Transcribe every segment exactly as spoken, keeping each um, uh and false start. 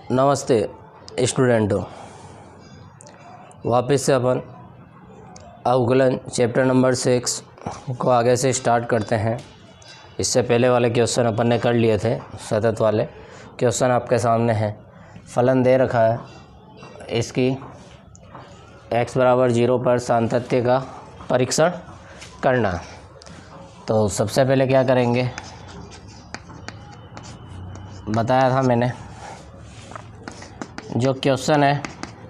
नमस्ते स्टूडेंटों, वापस से अपन अवकलन चैप्टर नंबर सिक्स को आगे से स्टार्ट करते हैं। इससे पहले वाले क्वेश्चन अपन ने कर लिए थे। सतत वाले क्वेश्चन आपके सामने हैं। फलन दे रखा है, इसकी x बराबर जीरो पर सातत्य का परीक्षण करना। तो सबसे पहले क्या करेंगे, बताया था मैंने, जो क्वेश्चन है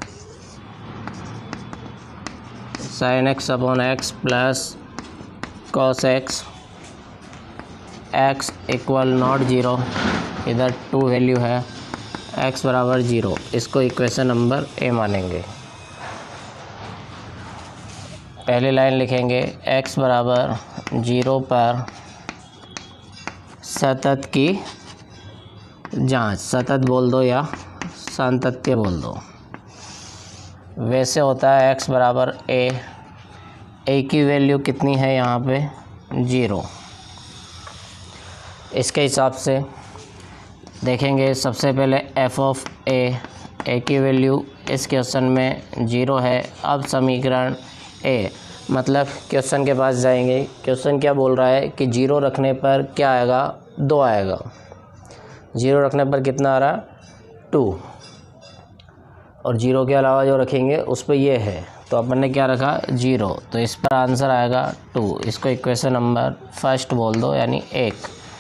sine X upon X plus cos X X equal not zero, इधर टू वैल्यू है, एक्स बराबर ज़ीरो, इसको इक्वेशन नंबर ए मानेंगे। पहली लाइन लिखेंगे एक्स बराबर ज़ीरो पर सतत की जांच, सतत बोल दो या सातत्य बोल दो। वैसे होता है x बराबर a, a की वैल्यू कितनी है यहाँ पे ज़ीरो। इसके हिसाब से देखेंगे सबसे पहले f ऑफ a, a की वैल्यू इस क्वेश्चन में ज़ीरो है। अब समीकरण a, मतलब क्वेश्चन के पास जाएंगे। क्वेश्चन क्या बोल रहा है कि ज़ीरो रखने पर क्या आएगा, दो आएगा। ज़ीरो रखने पर कितना आ रहा, टू, और ज़ीरो के अलावा जो रखेंगे उस पर ये है, तो अपन ने क्या रखा ज़ीरो, तो इस पर आंसर आएगा टू। इसको इक्वेशन नंबर फर्स्ट बोल दो, यानी एक।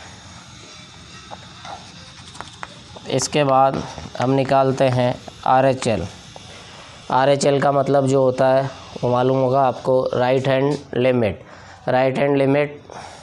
इसके बाद हम निकालते हैं R H L. R H L का मतलब जो होता है वो मालूम होगा आपको, right hand limit. Right hand limit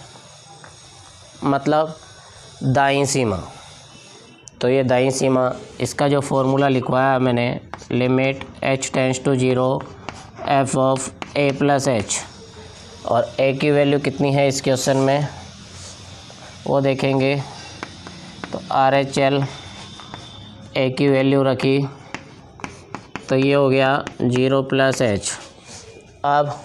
मतलब दाईं सीमा। तो ये दाईं सीमा, इसका जो फॉर्मूला लिखवाया मैंने, limit H tends to zero F of A plus H, और ए की वैल्यू कितनी है इस क्वेश्चन में वो देखेंगे। तो आर एच एल ए की वैल्यू रखी, तो ये हो गया ज़ीरो प्लस एच। अब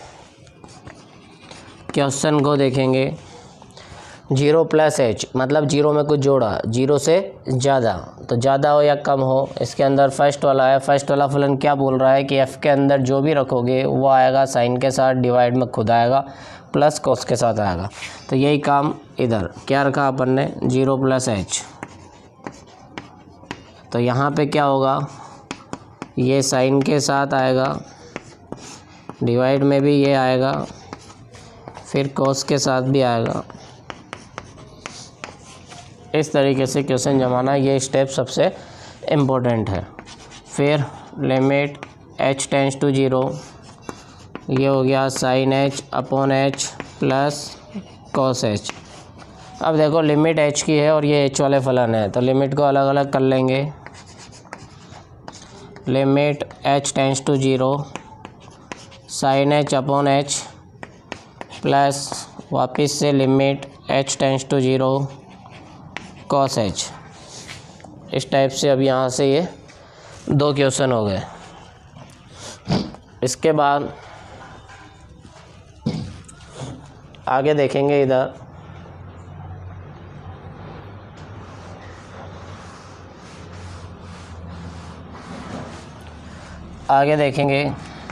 क्वेश्चन को देखेंगे, जीरो प्लस एच मतलब जीरो में कुछ जोड़ा, जीरो से ज़्यादा, तो ज़्यादा हो या कम हो। इसके अंदर फर्स्ट वाला है, फर्स्ट वाला फलन क्या बोल रहा है कि एफ़ के अंदर जो भी रखोगे वो आएगा साइन के साथ, डिवाइड में खुद आएगा, प्लस कॉस के साथ आएगा। तो यही काम इधर क्या रखा अपन ने, जीरो प्लस एच। तो यहाँ पे क्या होगा, ये साइन के साथ आएगा, डिवाइड में भी ये आएगा, फिर कॉस के साथ भी आएगा। इस तरीके से क्वेश्चन जमाना, ये स्टेप सबसे इम्पोर्टेंट है। फिर limit H tends to zero, ये हो गया sine H upon H plus cos H. अब देखो लिमिट एच की है और ये एच वाले फलन है, तो लिमिट को अलग अलग कर लेंगे। Limit H tends to zero sine H upon H plus वापस से limit H tends to zero cos H. इस टाइप से अब यहाँ से ये दो क्वेश्चन हो गए। इसके बाद आगे देखेंगे, इधर आगे देखेंगे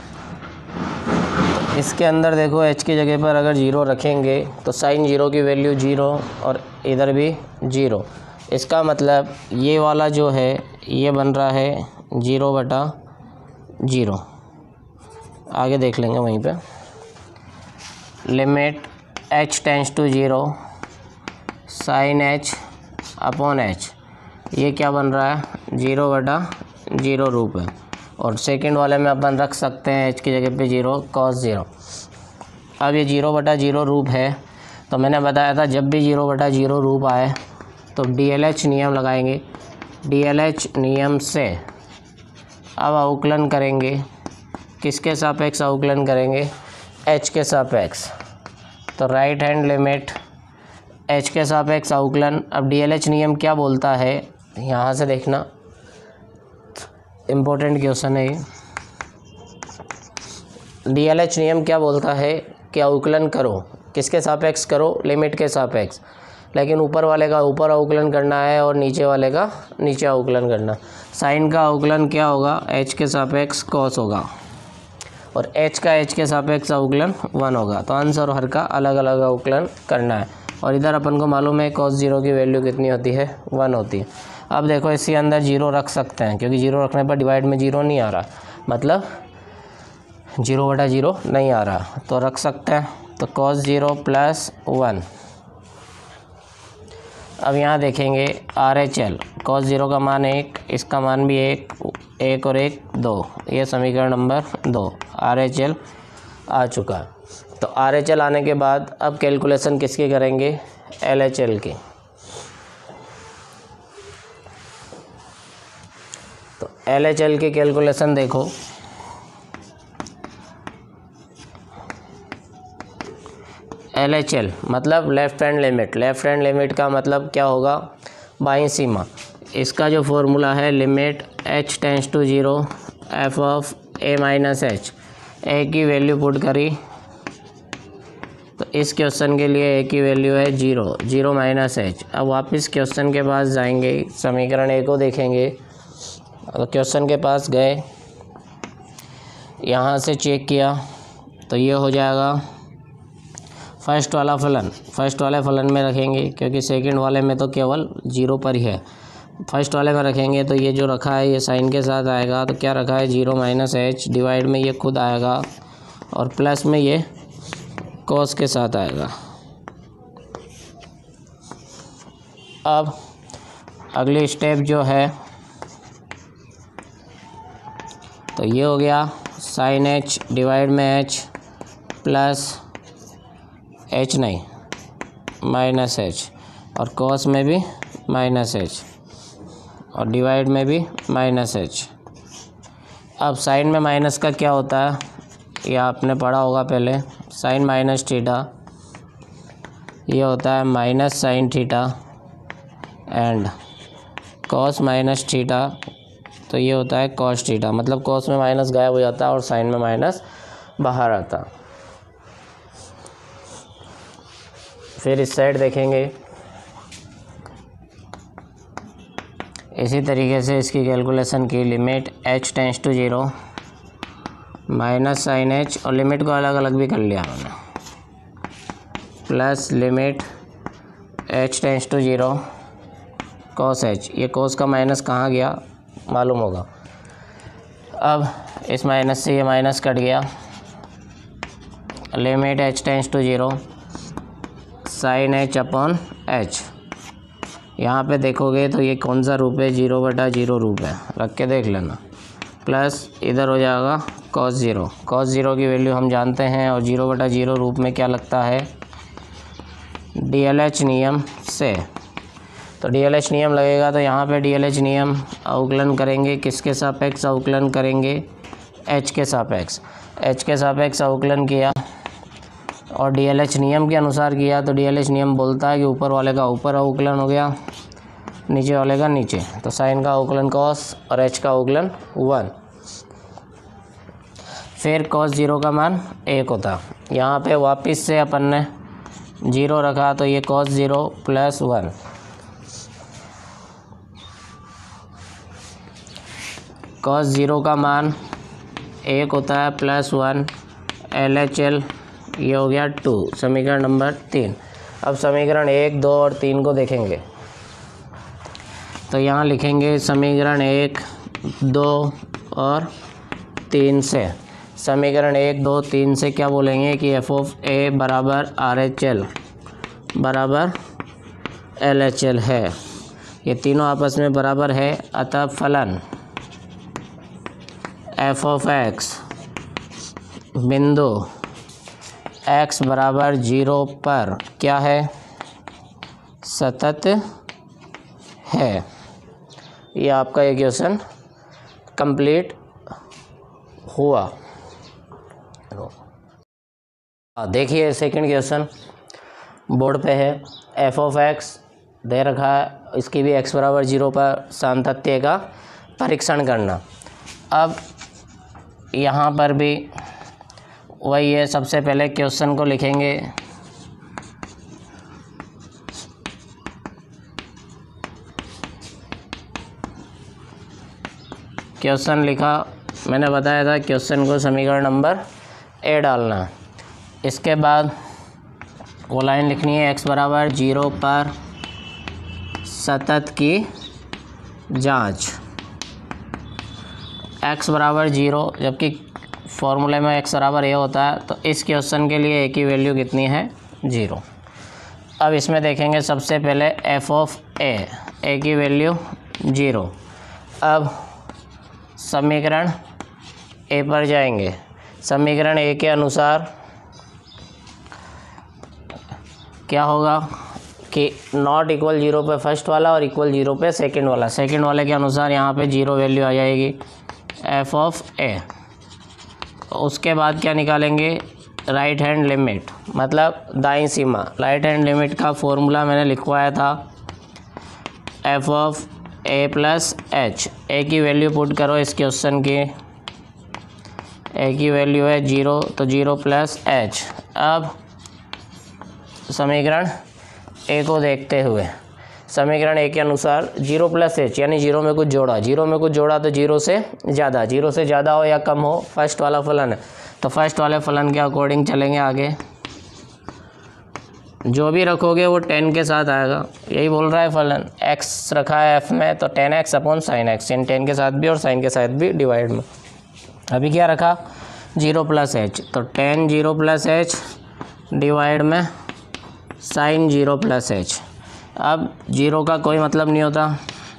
इसके अंदर देखो एच की जगह पर अगर ज़ीरो रखेंगे तो साइन ज़ीरो की वैल्यू ज़ीरो और इधर भी ज़ीरो। इसका मतलब ये वाला जो है ये बन रहा है ज़ीरो बटा ज़ीरो। आगे देख लेंगे वहीं पे। Limit H tends to zero sine H upon h, ये क्या बन रहा है, ज़ीरो बटा ज़ीरो रूप है। और सेकंड वाले में अपन रख सकते हैं एच की जगह पे ज़ीरो कॉस ज़ीरो। अब ये ज़ीरो बटा ज़ीरो रूप है, तो मैंने बताया था जब भी ज़ीरो बटा ज़ीरो रूप आए तो डी एल एच नियम लगाएंगे। डी एल एच नियम से अब अवकलन करेंगे, किसके सापेक्ष अवकलन करेंगे, एच के सापेक्ष। तो राइट हैंड लिमिट एच के सापेक्ष अवकलन। अब डी एल एच नियम क्या बोलता है, यहाँ से देखना, इम्पोर्टेंट क्वेश्चन है ये। डी एल एच नियम क्या बोलता है कि अवकलन करो, किसके सापेक्ष करो, लिमिट के सापेक्ष। लेकिन ऊपर वाले का ऊपर अवकलन करना है और नीचे वाले का नीचे अवकलन करना। साइन का अवकलन क्या होगा, एच के सापेक्ष कॉस होगा और एच का एच के सापेक्ष अवकलन वन होगा। तो अंश और हर का अलग अलग अवकलन करना है। और इधर अपन को मालूम है कॉस जीरो की वैल्यू कितनी होती है, वन होती है। अब देखो इसके अंदर जीरो रख सकते हैं, क्योंकि जीरो रखने पर डिवाइड में जीरो नहीं आ रहा, मतलब जीरो बटा जीरो नहीं आ रहा, तो रख सकते हैं। तो कॉस जीरो प्लस वन। अब यहाँ देखेंगे R H L, cos zero का मान एक, इसका मान भी एक, एक और एक दो, ये समीकरण नंबर दो, आर एच एल आ चुका है। तो आर एच एल आने के बाद अब कैलकुलेशन किसकी करेंगे, एल एच एल की। तो एल एच एल की कैलकुलेशन देखो, एल एच एल मतलब left hand limit. Left hand limit का मतलब क्या होगा, बाईं सीमा। इसका जो फॉर्मूला है limit H tends to zero f of a minus h, a की वैल्यू पुट करी तो इस क्वेश्चन के लिए ए की वैल्यू है जीरो, जीरो माइनस एच। अब वापस क्वेश्चन के पास जाएंगे, समीकरण ए को देखेंगे। अगर क्वेश्चन के पास गए, यहाँ से चेक किया तो ये हो जाएगा फर्स्ट वाला फलन, फर्स्ट वाले फलन में रखेंगे, क्योंकि सेकंड वाले में तो केवल जीरो पर ही है। फर्स्ट वाले में रखेंगे तो ये जो रखा है ये साइन के साथ आएगा, तो क्या रखा है जीरो माइनस एच, डिवाइड में ये खुद आएगा और प्लस में ये कॉस के साथ आएगा। अब अगली स्टेप जो है तो ये हो गया साइन एच डिवाइड में एच प्लस एच नहीं माइनस एच, और कॉस में भी माइनस एच और डिवाइड में भी माइनस एच। अब साइन में माइनस का क्या होता है, ये आपने पढ़ा होगा पहले, साइन माइनस थीटा, ये होता है minus sine theta, and cos minus theta तो ये होता है कॉस थीटा। मतलब कॉस में माइनस गायब हो जाता है और साइन में माइनस बाहर आता। फिर इस साइड देखेंगे, इसी तरीके से इसकी कैलकुलेशन की, limit H tends to zero minus sine h, और लिमिट को अलग अलग भी कर लिया मैंने, plus limit H tends to zero cos h. ये कॉस का माइनस कहाँ गया मालूम होगा। अब इस माइनस से ये माइनस कट गया, limit H tends to zero sine H upon h. यहाँ पे देखोगे तो ये कौन सा रूप है, जीरो बटा जीरो रूप है, रख के देख लेना। प्लस इधर हो जाएगा कॉस ज़ीरो, कॉस ज़ीरो की वैल्यू हम जानते हैं, और जीरो बटा जीरो रूप में क्या लगता है, डी एल एच नियम से। तो डी एल एच नियम लगेगा, तो यहाँ पे डी एल एच नियम अवकलन करेंगे, किसके सापेक्ष अवकलन करेंगे, एच के सापेक्ष। एच के सापेक्ष अवकलन किया और डी एल एच नियम के अनुसार किया, तो डी एल एच नियम बोलता है कि ऊपर वाले का ऊपर अवकलन हो गया, नीचे वाले का नीचे। तो साइन का अवकलन कॉस और एच का अवकलन वन। फिर कॉस जीरो का मान एक होता, यहाँ पे वापस से अपन ने जीरो रखा, तो ये cos zero plus one. Cos zero का मान एक होता है plus one, L H L ये हो गया टू, समीकरण नंबर तीन। अब समीकरण एक, दो और तीन को देखेंगे, तो यहाँ लिखेंगे समीकरण एक, दो और तीन से। समीकरण एक, दो, तीन से क्या बोलेंगे कि एफ ऑफ ए बराबर आर एच एल बराबर एल एच एल है। ये तीनों आपस में बराबर है, अतः फलन एफ ऑफ एक्स बिंदु x बराबर जीरो पर क्या है, सतत है। ये आपका ये क्वेश्चन कंप्लीट हुआ। देखिए सेकंड क्वेश्चन बोर्ड पे है, एफ ऑफ एक्स दे रखा है, इसकी भी x बराबर जीरो पर सातत्य का परीक्षण करना। अब यहाँ पर भी वही है, सबसे पहले क्वेश्चन को लिखेंगे, क्वेश्चन लिखा, मैंने बताया था क्वेश्चन को समीकरण नंबर ए डालना। इसके बाद वो लाइन लिखनी है एक्स बराबर जीरो पर सतत की जांच। एक्स बराबर जीरो, जबकि फॉर्मूले में एक्स बराबर ए होता है, तो इस क्वेश्चन के लिए ए की वैल्यू कितनी है? जीरो। अब इसमें देखेंगे सबसे पहले एफ ऑफ ए, ए की वैल्यू जीरो। अब समीकरण ए पर जाएंगे। समीकरण ए के अनुसार क्या होगा कि नॉट इक्वल जीरो पे फर्स्ट वाला और इक्वल जीरो पे सेकंड वाला। सेकंड वाले के अनुसार यहाँ पे जीरो वैल्यू आ जाएगी एफ ऑफ ए। उसके बाद क्या निकालेंगे? राइट हैंड लिमिट, मतलब दाईं सीमा। राइट हैंड लिमिट का फॉर्मूला मैंने लिखवाया था f of A plus h. A की वैल्यू पुट करो इस क्वेश्चन की, ए की वैल्यू है जीरो, तो जीरो प्लस एच। अब समीकरण ए को देखते हुए, समीकरण ए के अनुसार जीरो प्लस एच यानी जीरो में कुछ जोड़ा, जीरो में कुछ जोड़ा तो जीरो से ज़्यादा, जीरो से ज़्यादा हो या कम हो फर्स्ट वाला फलन है, तो फर्स्ट वाले फलन के अकॉर्डिंग चलेंगे आगे। जो भी रखोगे वो टेन के साथ आएगा, यही बोल रहा है फलन। एक्स रखा है एफ में, तो tan x upon sine x, यानी टेन के साथ भी और साइन के साथ भी डिवाइड में। अभी क्या रखा? जीरो प्लस एच, तो tan zero plus h divide में साइन जीरो प्लस एच। अब जीरो का कोई मतलब नहीं होता,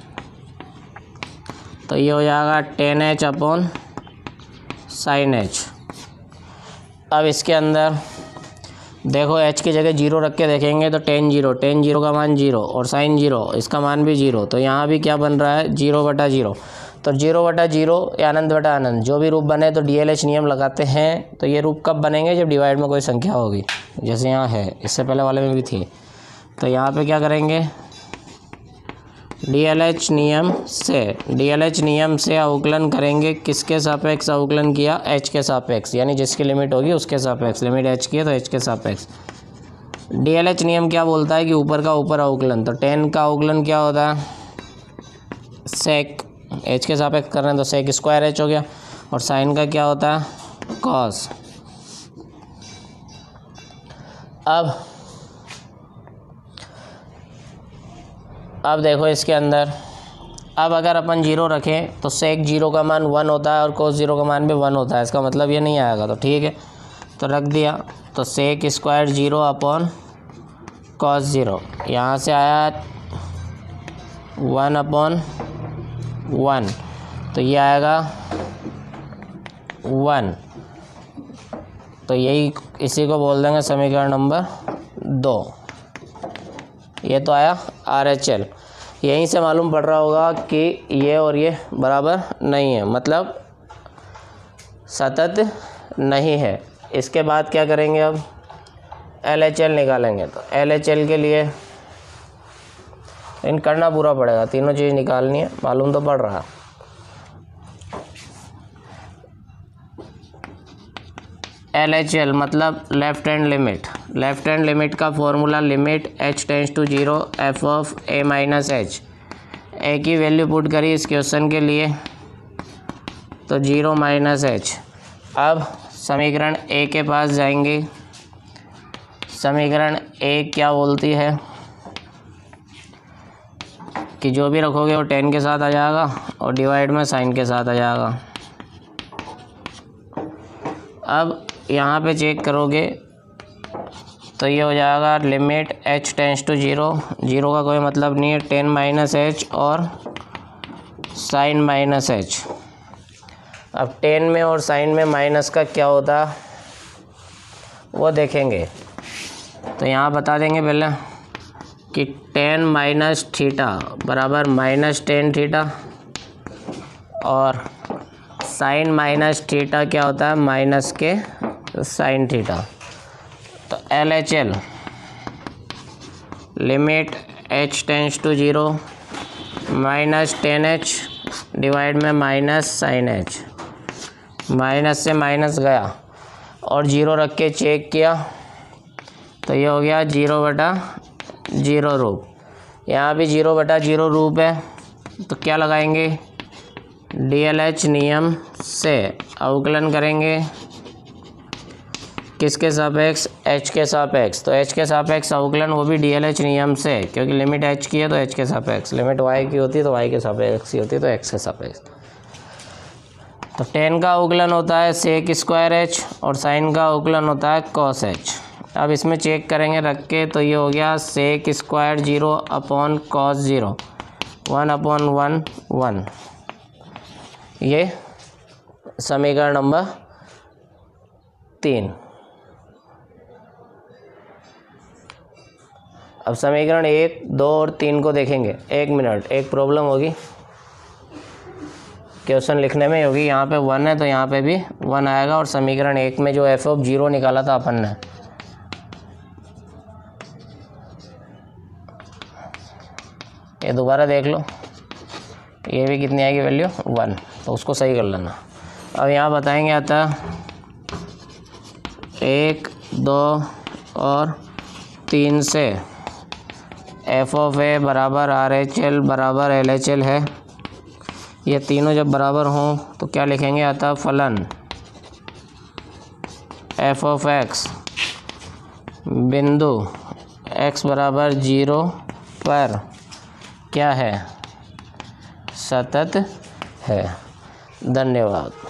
तो ये हो जाएगा tan h upon sine h. अब इसके अंदर देखो एच की जगह जीरो रख के देखेंगे तो टेन जीरो, टेन जीरो का मान जीरो और साइन जीरो, इसका मान भी जीरो, तो यहाँ भी क्या बन रहा है? जीरो बटा जीरो। तो जीरो बटा जीरो या अनंत बटा अनंत, जो भी रूप बने तो डी एल एच नियम लगाते हैं। तो ये रूप कब बनेंगे? जब डिवाइड में कोई संख्या होगी, जैसे यहाँ है, इससे पहले वाले में भी थी। तो यहाँ पे क्या करेंगे? डी एल एच नियम से, डी एल एच नियम से अवकलन करेंगे। किसके सापेक्ष अवकलन किया? एच के सापेक्ष, यानी जिसकी लिमिट होगी उसके सापेक्ष। लिमिट एच की है तो एच के सापेक्ष। डी एल एच नियम क्या बोलता है कि ऊपर का ऊपर अवकलन, तो टेन का अवकलन क्या होता है? सेक, एच के सापेक्ष कर रहे हैं तो सेक स्क्वायर एच हो गया। और साइन का क्या होता है? कॉस। अब अब देखो इसके अंदर, अब अगर अपन जीरो रखें तो सेक जीरो का मान वन होता है और कोस जीरो का मान भी वन होता है, इसका मतलब ये नहीं आएगा, तो ठीक है, तो रख दिया। तो sec square zero upon cos zero, यहाँ से आया वन अपॉन वन, तो ये आएगा वन। तो यही, इसी को बोल देंगे समीकरण नंबर दो। ये तो आया आर एच एल। यहीं से मालूम पड़ रहा होगा कि ये और ये बराबर नहीं है, मतलब सतत नहीं है। इसके बाद क्या करेंगे? अब एल एच एल निकालेंगे। तो एल एच एल के लिए इन करना पूरा पड़ेगा, तीनों चीज़ निकालनी है, मालूम तो पड़ रहा। एल एच एल मतलब left hand limit. Left hand limit का formula limit H tends to zero f of a minus h. A की वैल्यू पुट करी इस क्वेश्चन के लिए, तो जीरो माइनस एच। अब समीकरण ए के पास जाएंगे। समीकरण ए क्या बोलती है कि जो भी रखोगे वो टेन के साथ आ जाएगा और डिवाइड में साइन के साथ आ जाएगा। अब यहाँ पे चेक करोगे तो ये हो जाएगा limit H tends to zero, zero का कोई मतलब नहीं है, टेन माइनस एच और साइन माइनस एच। अब टेन में और साइन में माइनस का क्या होता वो देखेंगे। तो यहाँ बता देंगे पहले कि टेन माइनस थीटा बराबर माइनस टेन थीटा, और साइन माइनस थीटा क्या होता है? माइनस के साइन थीटा। तो L H L limit H tends to zero minus tan h divide में माइनस साइन एच। माइनस से माइनस गया और जीरो रख के चेक किया तो ये हो गया जीरो बटा जीरो रूप। यहाँ भी जीरो बटा जीरो रूप है, तो क्या लगाएंगे? डी एल एच नियम से अवकलन करेंगे किसके सापेक्ष, एच के सापेक्ष। तो एच के सापेक्ष अवकलन वो भी डी एल एच नियम से, क्योंकि लिमिट एच की है तो एच के सापेक्ष, लिमिट वाई की होती है तो वाई के सापेक्ष की होती है तो एक्स के सापेक्ष। तो टेन का अवकलन होता है सेक स्क्वायर एच और साइन का अवकलन होता है कॉस एच। अब इसमें चेक करेंगे रख के, तो ये हो गया sec square zero upon cos zero, one upon one one. ये समीकरण नंबर तीन। अब समीकरण एक, दो और तीन को देखेंगे। एक मिनट, एक प्रॉब्लम होगी क्वेश्चन लिखने में होगी। यहाँ पे वन है तो यहाँ पे भी वन आएगा, और समीकरण एक में जो एफ ऑफ जीरो निकाला था अपन ने, ये दोबारा देख लो, ये भी कितनी आएगी वैल्यू, वन, तो उसको सही कर लेना। अब यहाँ बताएंगे आता एक, दो और तीन से एफ ऑफ ए बराबर आर एच एल बराबर एल एच एल है। ये तीनों जब बराबर हों तो क्या लिखेंगे आता फलन एफ ऑफ एक्स बिंदु एक्स बराबर जीरो पर क्या है, सतत है। धन्यवाद।